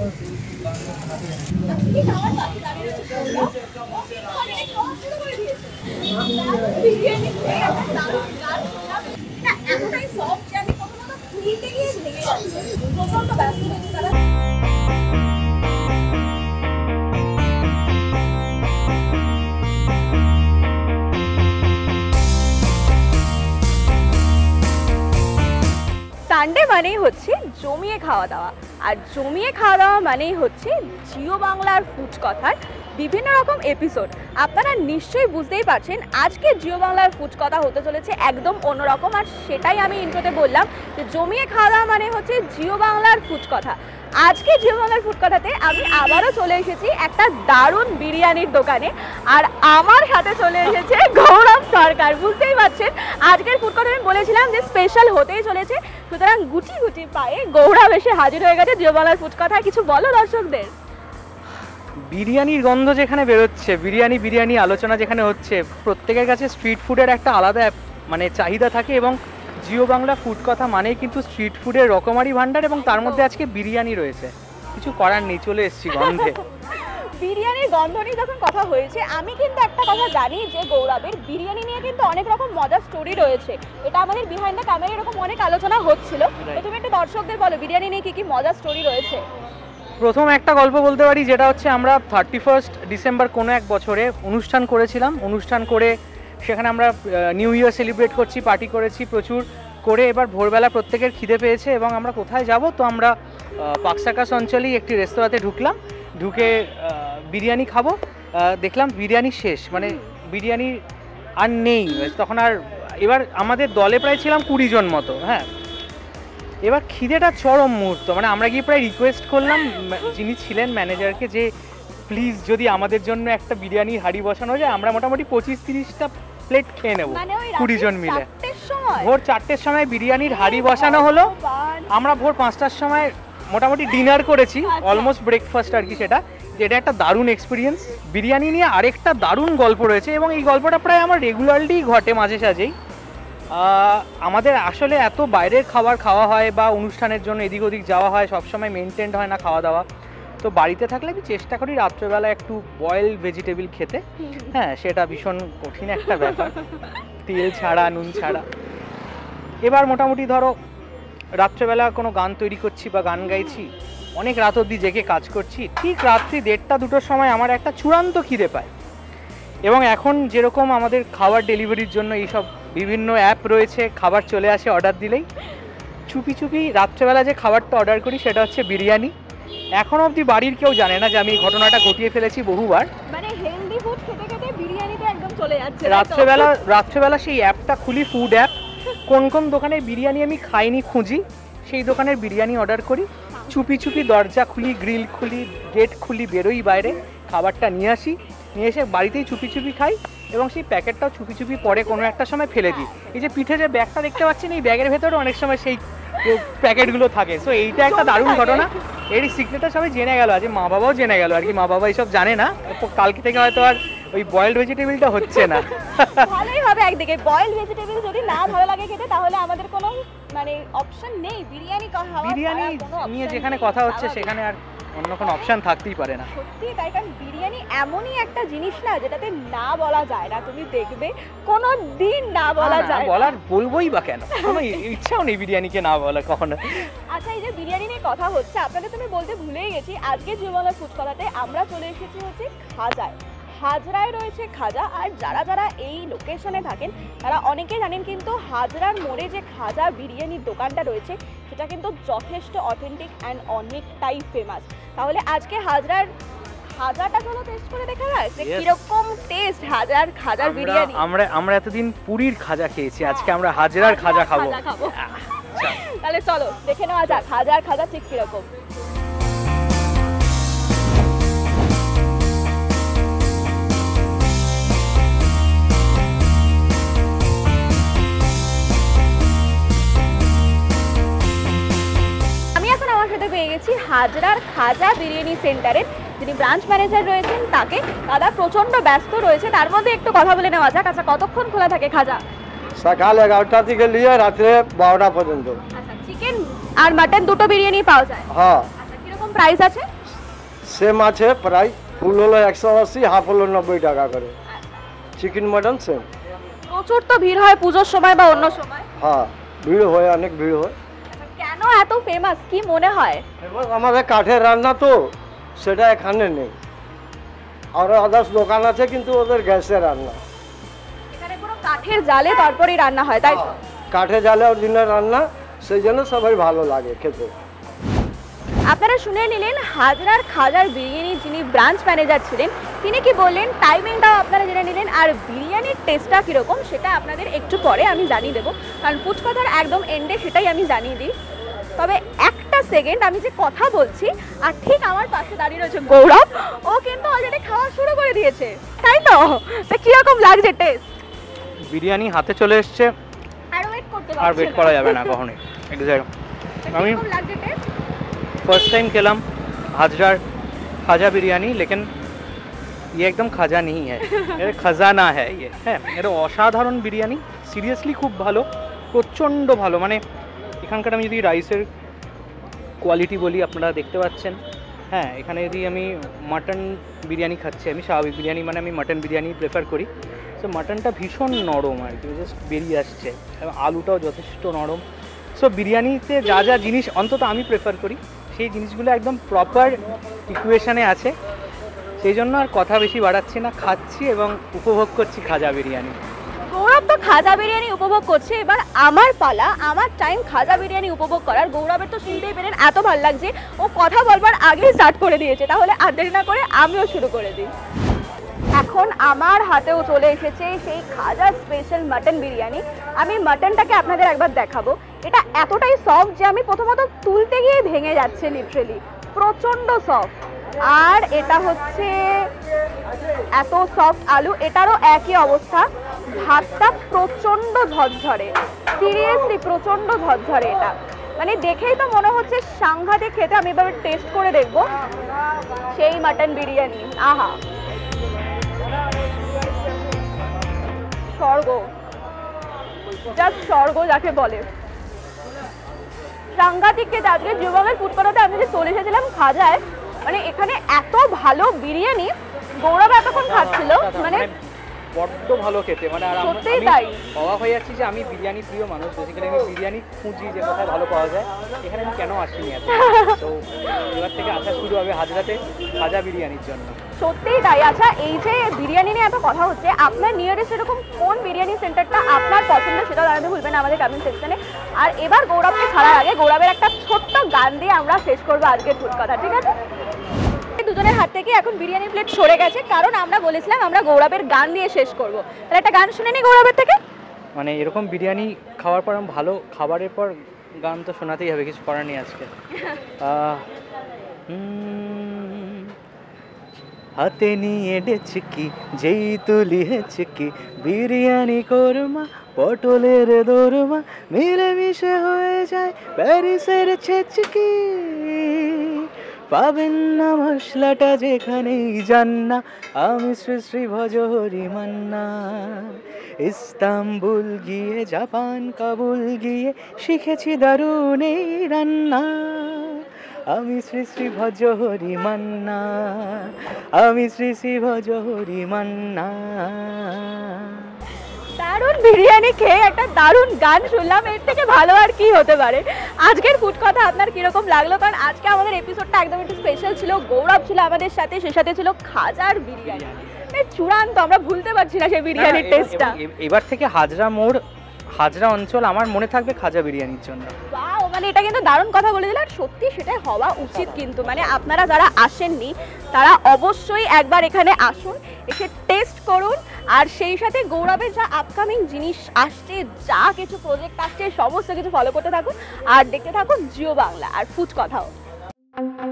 Sunday মানেই হচ্ছে জমিয়ে খাওয়া দাওয়া, আর জমিয়ে খাওয়া দাওয়া মানেই হচ্ছে জিও বাংলার ফুচকথার বিভিন্ন রকম এপিসোড। আপনারা নিশ্চয়ই বুঝতেই পারছেন আজকে জিও বাংলার ফুচকথা হতে চলেছে একদম অন্যরকম, আর সেটাই আমি ইন্ট্রোতে বললাম যে জমিয়ে খাওয়া দাওয়া মানে হচ্ছে জিও বাংলার ফুচকথা। আজকে জিও বাংলার ফুচকথাতে আমি আবারও চলে এসেছি একটা দারুণ বিরিয়ানির দোকানে, আর আমার সাথে চলে এসেছে গৌরব সরকার। বুঝতেই পারছেন আজকের ফুচকথা আমি বলেছিলাম যে স্পেশাল হতেই চলেছে, সুতরাং গুটি গুটি পায়ে গৌরব এসে হাজির হয়ে গেছে জিও বাংলার ফুচকথা। কিছু বলো দর্শকদের। বিরিয়ানির গন্ধ যেখানে বেরোচ্ছে, বিরিয়ানি আলোচনা যেখানে হচ্ছে, প্রত্যেকের কাছে স্ট্রিট ফুডের একটা আলাদা মানে চাহিদা থাকে, এবং জিও বাংলা ফুডকথা মানেই কিন্তু স্ট্রিট ফুডের রকমারি ভান্ডার, এবং তার মধ্যে আজকে বিরিয়ানি রয়েছে। কিছু করার নেই, চলে এসেছি গন্ধে। বিরিয়ানির গন্ধ নিয়ে যখন কথা হয়েছে, আমি কিন্তু একটা কথা জানি যে গৌরবের বিরিয়ানি নিয়ে কিন্তু অনেক রকম মজার স্টোরি রয়েছে। এটা আমাদের বিহাইন্ড দ্য ক্যামেরা এরকম অনেক আলোচনা হচ্ছিল। তো তুমি একটু দর্শকদের বলো বিরিয়ানি নিয়ে কি কি মজার স্টোরি রয়েছে। প্রথম একটা গল্প বলতে পারি, যেটা হচ্ছে আমরা 31 ডিসেম্বর কোনো এক বছরে অনুষ্ঠান করেছিলাম। অনুষ্ঠান করে সেখানে আমরা নিউ ইয়ার সেলিব্রেট করছি, পার্টি করেছি প্রচুর করে। এবার ভোরবেলা প্রত্যেকের খিদে পেয়েছে এবং আমরা কোথায় যাব, তো আমরা পাকসাকাশ অঞ্চলেই একটি রেস্তোরাঁতে ঢুকলাম। ঢুকে বিরিয়ানি খাবো, দেখলাম বিরিয়ানি শেষ, মানে বিরিয়ানি আর নেই তখন। আর এবার আমাদের দলে প্রায় ছিলাম 20 জন মতো। হ্যাঁ, এবার খিদেটা চরম মুহূর্ত, মানে আমরা গিয়ে প্রায় রিকোয়েস্ট করলাম যিনি ছিলেন ম্যানেজারকে যে প্লিজ যদি আমাদের জন্য একটা বিরিয়ানির হাঁড়ি বসানো যায়, আমরা মোটামুটি 25-30টা প্লেট খেয়ে নেবো 20 জন মিলে। ভোর 4টের সময় বিরিয়ানির হাঁড়ি বসানো হলো, আমরা ভোর 5টার সময় মোটামুটি ডিনার করেছি, অলমোস্ট ব্রেকফাস্ট আর কি। সেটা যেটা একটা দারুণ এক্সপিরিয়েন্স। বিরিয়ানি নিয়ে আরেকটা দারুণ গল্প রয়েছে, এবং এই গল্পটা প্রায় আমার রেগুলারলি ঘটে মাঝে সাঝেই। আমাদের আসলে এত বাইরের খাবার খাওয়া হয় বা অনুষ্ঠানের জন্য এদিক ওদিক যাওয়া হয়, সবসময় মেনটেন্ড হয় না খাওয়া দাওয়া। তো বাড়িতে থাকলে আমি চেষ্টা করি রাত্রেবেলা একটু বয়েল ভেজিটেবল খেতে। হ্যাঁ, সেটা ভীষণ কঠিন একটা ব্যাপার, তেল ছাড়া নুন ছাড়া। এবার মোটামুটি ধরো রাত্রেবেলা কোনো গান তৈরি করছি বা গান গাইছি, অনেক রাত অবধি জেগে কাজ করছি, ঠিক রাত্রি 1টা-2টোর সময় আমার একটা চূড়ান্ত খিদে পায়। এবং এখন যেরকম আমাদের খাবার ডেলিভারির জন্য এইসব বিভিন্ন অ্যাপ রয়েছে, খাবার চলে আসে অর্ডার দিলেই। চুপি চুপি রাত্রেবেলা যে খাবারটা অর্ডার করি সেটা হচ্ছে বিরিয়ানি। এখন অবধি বাড়ির কেউ জানে না যে আমি এই ঘটনাটা ঘটিয়ে ফেলেছি বহুবার। মানে হেলদি ফুড খেতে খেতে বিরিয়ানিতে একদম চলে যাচ্ছে। রাত্রেবেলা সেই অ্যাপটা খুলি, ফুড অ্যাপ, কোন কোন দোকানের বিরিয়ানি আমি খাইনি খুঁজি, সেই দোকানের বিরিয়ানি অর্ডার করি। চুপি চুপি দরজা খুলি, গ্রিল খুলি, গেট খুলি, বেরোই বাইরে, খাবারটা নিয়ে আসি, নিয়ে এসে বাড়িতেই চুপি চুপি খাই, এবং সেই প্যাকেটটাও চুপি চুপি পরে কোনো একটা সময় ফেলে দিই। এই যে পিঠে যে ব্যাগটা দেখতে পাচ্ছেন, এই ব্যাগের ভেতরে অনেক সময় সেই প্যাকেটগুলো থাকে। সো এইটা একটা দারুণ ঘটনা। এর সিক্রেটটা সবাই জেনে গেল, আজ মা বাবাও জেনে গেল আর কি। মা বাবা এইসব জানে না, কালকে থেকে হয়তো আর ওই বয়েলড ভেজিটেবলটা হচ্ছে না। ভালোই হবে। একদিকে বয়েলড ভেজিটেবল যদি না ভালো লাগে খেতে, তাহলে আমাদের কোনো মানে অপশন নেই বিরিয়ানি খাওয়া। বিরিয়ানি নিয়ে যেখানে কথা হচ্ছে সেখানে আর অন্য কোনো অপশন থাকতেই পারে না। সত্যি তাই, কারণ বিরিয়ানি এমনই একটা জিনিস না যেটাতে না বলা যায় না। তুমি দেখবে কোনো দিন না বলা যায় না। বলার বলবোই বা কেন, কোনো ইচ্ছাও নেই বিরিয়ানিকে না বলা কখনো। আচ্ছা, এই যে বিরিয়ানি নিয়ে কথা হচ্ছে, আপনাদের তুমি বলতে ভুলেই গেছি, আজকে জিও বাংলার ফুচকথাতে আমরা চলে এসেছি হচ্ছে খাজায়। হাজরায় রয়েছে খাজা, আর যারা যারা এই লোকেশনে থাকেন তারা অনেকেই জানেন কিন্তু হাজরার মোড়ে যে খাজা বিরিয়ানির দোকানটা রয়েছে সেটা কিন্তু যথেষ্ট অথেন্টিক অ্যান্ড অনেকটাই ফেমাস। তাহলে আজকে হাজরার খাজাটা কোনো টেস্ট করে দেখা যায় যে কিরকম টেস্ট হাজরার খাজার বিরিয়ানি। আমরা এতদিন পুরীর খাজা খেয়েছি, আজকে আমরা হাজরার খাজা খাবো। তাহলে চলো দেখে নেওয়া যাক হাজার খাজা ঠিক কিরকম। পেয়ে গেছি হাজরার খাজা বিরিয়ানি সেন্টারের যিনি ব্রাঞ্চ ম্যানেজার রয়েছেন তাকে। দাদা প্রচন্ড ব্যস্ত রয়েছে, তার মধ্যে একটু কথা বলে নেওয়া যাক। আচ্ছা, কতক্ষণ খোলা থাকে খাজা? সকাল 11টা থেকে নিয়ে রাত্রে 12টা পর্যন্ত। আচ্ছা, চিকেন আর মাটন দুটো বিরিয়ানি পাওয়া যায়? হ্যাঁ। আচ্ছা, কিরকম প্রাইস আছে? সেম আছে প্রায়, ফুল হলো 180, হাফ হলো 90 টাকা করে। Chicken mutton same. প্রচুর তো ভিড় হয় পুজোর সময় বা অন্য সময়। হ্যাঁ, ভিড় হয়, অনেক ভিড় হয়। কেন এত ফেমাস কি মনে হয়? এবার আমাদের কাঠের রান্না তো, সেটা এখানে নেই। আর আদার্স দোকান আছে কিন্তু ওদের গ্যাসের রান্না। এখানে পুরো কাঠের জালে তারপরেই রান্না হয়, তাই তো? কাঠে জালে অরিজিনাল রান্না, সেই জন্য সবাই ভালো লাগে খেতে। আপনারা শুনে নিলেন হাজরার খাজার বিরিয়ানি যিনি ব্রাঞ্চ ম্যানেজার ছিলেন, তিনি কি বললেন, টাইমিংটাও আপনারা জেনে নিলেন, আর বিরিয়ানির টেস্টটা কীরকম সেটা আপনাদের একটু পরে আমি জানিয়ে দেবো, কারণ ফুচকাটার একদম এন্ডে সেটাই আমি জানিয়ে দিই। তবে একটা সেকেন্ড, আমি যে কথা বলছি আর ঠিক আমার পাশে দাঁড়িয়ে রয়েছে গৌরব, ও কিন্তু অলরেডি খাওয়া শুরু করে দিয়েছে, তাই তো? তা কীরকম লাগছে টেস্ট? বিরিয়ানি হাতে চলে এসছে, আর ওয়েট করতে আর ওয়েট করা যাবে না কখনোই। এক্স্যাক্ট আমি লাগছে টেস্ট। फर्स्ट टाइम खेलम हाजरा खाजा बिरयानी, लेकिन ये एकदम खाजा नहीं है, ये खजाना है। ये হ্যাঁ, এটা অসাধারণ বিরিয়ানি, সিরিয়াসলি খুব ভালো, প্রচণ্ড ভালো। মানে এখানকার আমি যদি রাইসের কোয়ালিটি বলি, আপনারা দেখতে পাচ্ছেন। হ্যাঁ, এখানে যদি আমি মাটন বিরিয়ানি খাচ্ছি, আমি স্বাভাবিক বিরিয়ানি মানে আমি মাটন বিরিয়ানি প্রেফার করি। সো মাটনটা ভীষণ নরম আর কি, জাস্ট বেরিয়ে আসছে, এবং আলুটাও যথেষ্ট নরম। সো বিরিয়ানিতে যা যা জিনিস অন্তত আমি প্রেফার করি, সেই জিনিসগুলো একদম প্রপার ইকুয়েশনে আছে। সেই জন্য আর কথা বেশি বাড়াচ্ছি না, খাচ্ছি এবং উপভোগ করছি খাজা বিরিয়ানি। গৌরব তো খাজা বিরিয়ানি উপভোগ করছে, এবার আমার পালা, আমার টাইম খাজা বিরিয়ানি উপভোগ করার। গৌরবের তো শুনতেই পেলেন এত ভালো লাগছে, ও কথা বলবার আগেই স্টার্ট করে দিয়েছে। তাহলে আর দেরি না করে আমিও শুরু করে দিই। এখন আমার হাতেও চলে এসেছে সেই খাজা স্পেশাল মাটন বিরিয়ানি। আমি মাটনটাকে আপনাদের একবার দেখাবো। এটা এতটাই সফট যে আমি প্রথমত তুলতে গিয়ে ভেঙে যাচ্ছে, লিটারেলি প্রচণ্ড সফট। আর এটা হচ্ছে এত সফট আলু, এটারও একই অবস্থা। ভাতটা প্রচণ্ড ঝরঝরে, সিরিয়াসলি প্রচণ্ড ঝরঝরে। এটা মানে দেখেই তো মনে হচ্ছে সাংঘাতিক খেতে। আমি এবার টেস্ট করে দেখবো সেই মাটন বিরিয়ানি। আহা, স্বর্গ, জাস্ট স্বর্গ যাকে বলে। সাংঘাতিক খেতে। আজকে যুবকের ফুটপাতে আমি যে চলে এসেছিলাম খাজায়, মানে এখানে এত ভালো বিরিয়ানি, গৌরব এতক্ষণ খাচ্ছিল, মানে বড্ড ভালো খেতে। মানে আর সত্যিই তাই, অবাক হয়ে যাচ্ছি যে আমি বিরিয়ানি প্রিয় মানুষ, বেসিক্যালি আমি বিরিয়ানি খুঁজি যে কোথায় ভালো পাওয়া যায়। এখানে আমি কেন আসিনি এত, তো এবার থেকে আসা শুরু হবে হাজরাতে খাজা বিরিয়ানির জন্য। সত্যিই তাই। আচ্ছা, এই যে বিরিয়ানি নিয়ে এত কথা হচ্ছে, আপনার নিয়ারেস্ট এরকম কোন বিরিয়ানি সেন্টারটা আপনার পছন্দ সেটা জানাতে ভুলবেন না আমাদের কমেন্ট সেকশনে। আর এবার গৌরবকে ছাড়ার আগে গৌরবের একটা ছোট্ট গান দিয়ে আমরা শেষ করবো আজকের ফুড কথা, ঠিক আছে? দুজনের হাত থেকে এখন বিরিয়ানি প্লেট সরে গেছে, কারণ আমরা বলেছিলাম আমরা গৌরবের গান দিয়ে শেষ করবো। তাহলে একটা গান শুনে নি গৌরবের থেকে। মানে এরকম বিরিয়ানি খাওয়ার পর, ভালো খাবারের পর গান তো শোনাতেই হবে, কিছু করার নেই আজকে। হাতে নিয়ে ডেচকি, যেই তুলি হেচকি, বিরিয়ানি কোরমা, পটলের দোরমা, মিলেমিশে হয়ে যায় প্যারিসের ছেচকি। পাবেন না মশলাটা যেখানেই যান না, আমি শ্রী শ্রী ভজ হরি মান্না। ইস্তাম্বুল গিয়ে, জাপান কাবুল গিয়ে, শিখেছি দারুণ এই রান্না। আমি শ্রী শ্রী ভজ হরি মান্না, আমি শ্রী শ্রী ভজ হরি মান্না। দারুণ বিরিয়ানি খেয়ে একটা দারুণ গান শুনলাম, এর থেকে ভালো আর কি হতে পারে? আজকের ফুড কথা আপনার কিরকম লাগলো? কারণ আজকে আমাদের এপিসোডটা একদম একটু স্পেশাল ছিল। গৌরব ছিল আমাদের সাথে, সে সাথে ছিল খাজার বিরিয়ানি। চূড়ান্ত, আমরা ভুলতে পারছি না সেই বিরিয়ানির টেস্টটা। এবার থেকে হাজরা মোড়, হাজরা অঞ্চল আমার মনে থাকবে খাজা বিরিয়ানির জন্য। ওয়াও, মানে এটা কিন্তু দারুণ কথা বলে দিল। আর সত্যি সেটাই হওয়া উচিত কিন্তু। মানে আপনারা যারা আসেননি তারা অবশ্যই একবার এখানে আসুন, এসে টেস্ট করুন। আর সেই সাথে গৌরবের যা আপকামিং জিনিস আসছে, যা কিছু প্রজেক্ট আসছে, সমস্ত কিছু ফলো করতে থাকুন আর দেখতে থাকুন জিও বাংলা আর ফুড কথাও।